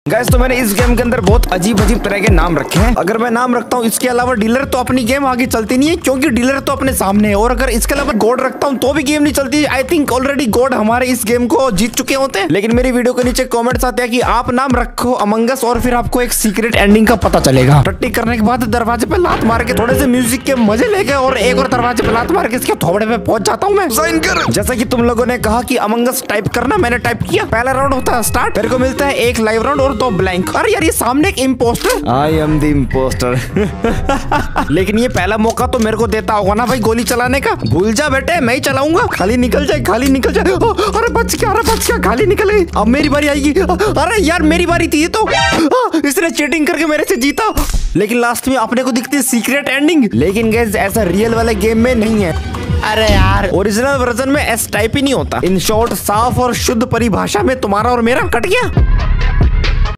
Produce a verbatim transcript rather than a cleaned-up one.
Guys तो मैंने इस गेम के अंदर बहुत अजीब अजीब तरह के नाम रखे हैं। अगर मैं नाम रखता हूँ इसके अलावा डीलर तो अपनी गेम आगे चलती नहीं है, क्योंकि डीलर तो अपने सामने है। और अगर इसके अलावा गॉड रखता हूँ तो भी गेम नहीं चलती। आई थिंक ऑलरेडी गॉड हमारे इस गेम को जीत चुके होते हैं। लेकिन मेरी वीडियो के नीचे कमेंट्स आते हैं कि आप नाम रखो अमंग अस और फिर आपको एक सीक्रेट एंडिंग का पता चलेगा। टट्टी करने के बाद दरवाजे पे लात मार के थोड़े से म्यूजिक के मजे लेके और एक और दरवाजे पे लात मार के इसके थोबड़े पे पहुंच जाता हूँ मैं। साइन कर। जैसा कि तुम लोगों ने कहा कि अमंग अस टाइप करना, मैंने टाइप किया। पहला राउंड होता है स्टार्ट। मेरे को मिलता है एक लाइव राउंड और दो ब्लैंक। अरे यार ये सामने एक imposter. I am the imposter. लेकिन ये पहला मौका तो मेरे को देता होगा ना भाई गोली चलाने का। भूल जा बेटे, मैं ही चलाऊंगा। खाली निकल जाए, खाली निकल जाए। अरे बच गया, अरे बच गया, खाली निकल गई। अब मेरी बारी आएगी। अरे यार मेरी बारी थी ये तो। इसने चीटिंग करके मेरे से जीता। लेकिन लास्ट में अपने को दिखती है सीक्रेट एंडिंग। लेकिन गाइस ऐसा रियल वाले गेम में नहीं है। अरे यार ओरिजिनल वर्जन में एस टाइप ही नहीं होता। इन शॉर्ट साफ और शुद्ध परिभाषा में तुम्हारा और मेरा कट गया।